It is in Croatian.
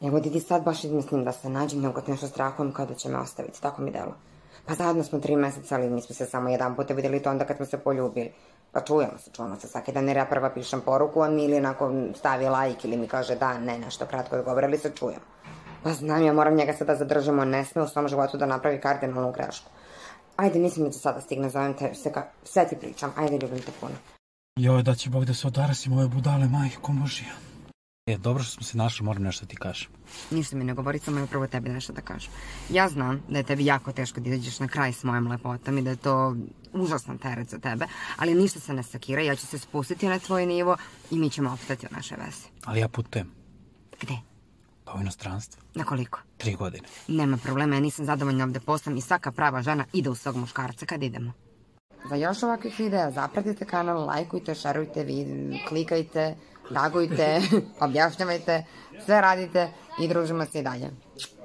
Evo ti sad baš mislim da se nađem, nego kad nešto strahujem kao da će me ostaviti, tako mi delo. Pa zajedno smo 3 meseca, ali mi smo se samo jedan puta vidjeli to onda kad smo se poljubili. Pa čujemo se svaki dan jer ja prva pišem poruku, on mi ili onako stavi like ili mi kaže da, ne, nešto kratko odgovara, ali se čujemo. Pa znam, ja moram njega sada zadržati, on ne sme u svom životu da napravi kardinalnu grešku. Ajde, mislim da će sada stigne, zovem te, sve ti pričam, ajde, ljubim te puno. Joj, da će Bog da se odarasimo ove budale, majko Božija. Dobro što smo se našli, moram nešto ti kažem. Ništa mi ne govori, samo je prvo tebi nešto da kažem. Ja znam da je tebi jako teško da izađeš na kraj s mojom lepotom i da je to užasan teret za tebe, ali ništa se ne sakira, ja ću se spustiti na tvoj nivo i mi ćemo opstati u naše veze. Ali ja putujem. Gde? Pa u inostranstvo. Na koliko? 3 godine. Nema problema, ja nisam zadovoljna ovde poslom i svaka prava žena ide u svog muškarca. Kad idemo? Za još ovakvih videa zapratite kanal, lajkujte, šerujte, klikajte, tagujte, objašnjavajte, sve radite i družimo se i dalje.